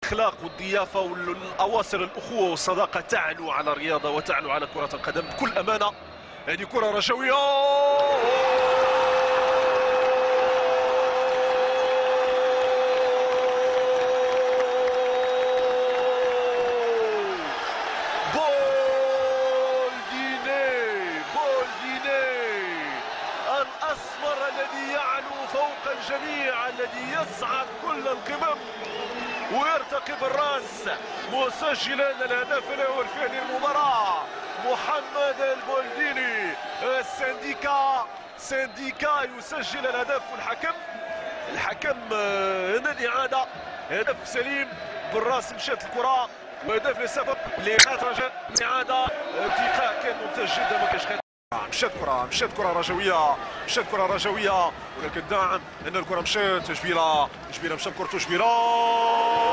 الاخلاق والضيافه والاواصر الاخوه والصداقه تعلو على الرياضه وتعلو على كره القدم بكل امانه. هذه كره رجويه، الأسمر الذي يعلو فوق الجميع، الذي يصعد كل القمم ويرتقي بالراس مسجلا الهدف الاول في هذه المباراه. محمد البولديني سنديكا يسجل الهدف، والحكم هنا الاعاده هدف سليم بالراس مشات الكره وهدف لسبب لخاطر الاعاده التقاء كان ممتاز جدا ما كانش مشات كره رجويه ولكن داعم ان الكره مشات جبيره مشات كرته جبيره